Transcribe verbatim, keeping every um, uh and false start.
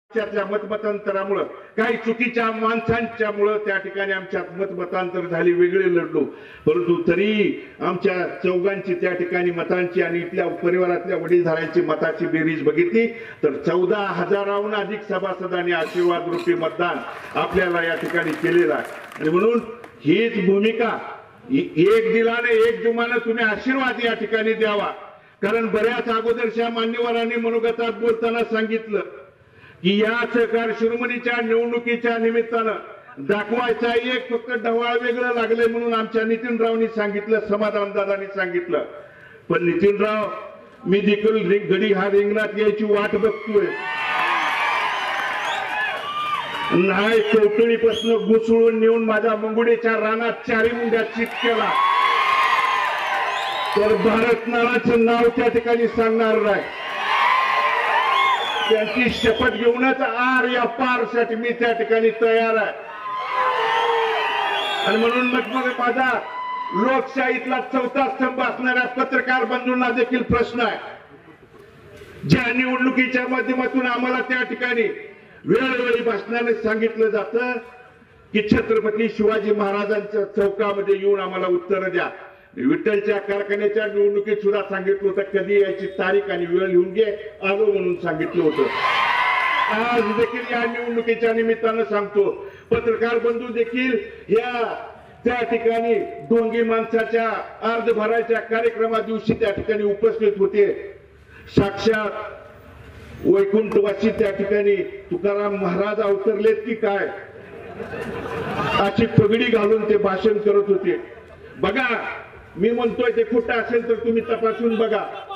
त्यातल्या मतमतांतरामुळे काही चुकीच्या माणसांच्यामुळे त्या ठिकाणी आमच्यात मतमतांतर झाली, वेगळे लढलो, परंतु तरी आमच्या चौघांची त्या ठिकाणी मतांची आणि इथल्या परिवारातल्या वडीलधाऱ्यांची मताची बेरीज बघितली तर चौदा हजाराहून अधिक सभासदांनी आशीर्वाद रूपी मतदान आपल्याला या ठिकाणी केलेलं आहे. आणि म्हणून हीच भूमिका एक दिलाने एक जुमाने तुम्ही आशीर्वाद या ठिकाणी द्यावा. कारण बऱ्याच अगोदरच्या मान्यवरांनी मनोगतात बोलताना सांगितलं की या सहकार शिरोमणीच्या निवडणुकीच्या निमित्तानं दाखवायचा एक फक्त ढवाळ वेगळं लागलंय म्हणून आमच्या नितीनरावनी सांगितलं, समाधान दादांनी सांगितलं. पण नितीनराव, मी देखील घडी हा रिंगणात यायची वाट बघतोय. नाही कवटळीपासून घुसळून नेऊन माझ्या मंगुडेच्या रानात चारी मुंड्या चित केला तर भारत नावाचं नाव त्या ठिकाणी सांगणार नाही. त्यांची शपथ घेऊनच आर या पार साठी मी त्या ठिकाणी तयार आहे. आणि म्हणून मग मग माझा लोकशाहीतला चौथा स्तंभ असणाऱ्या पत्रकार बंधूंना देखील प्रश्न आहे. ज्या निवडणुकीच्या माध्यमातून आम्हाला त्या ठिकाणी वेळोवेळी भाषणाने सांगितलं जातं की छत्रपती शिवाजी महाराजांच्या चौकामध्ये येऊन आम्हाला उत्तर द्या. विठ्ठलच्या कारखान्याच्या निवडणुकीत सुद्धा सांगितलं होतं कधी याची तारीख आणि वेळ लिहून घे, आलो म्हणून सांगितलं होतं. आज देखील या निवडणुकीच्या निमित्तानं सांगतो, पत्रकार बंधू देखील या त्या ठिकाणी डोंगी माणसाच्या अर्ध भरायच्या कार्यक्रमा दिवशी त्या ठिकाणी उपस्थित होते. साक्षात वैकुंठवासी त्या ठिकाणी तुकाराम महाराज अवतरलेत की काय अशी पगडी घालून ते भाषण करत होते. बघा, मी म्हणतोय ते खोटं असेल तर तुम्ही तपासून बघा.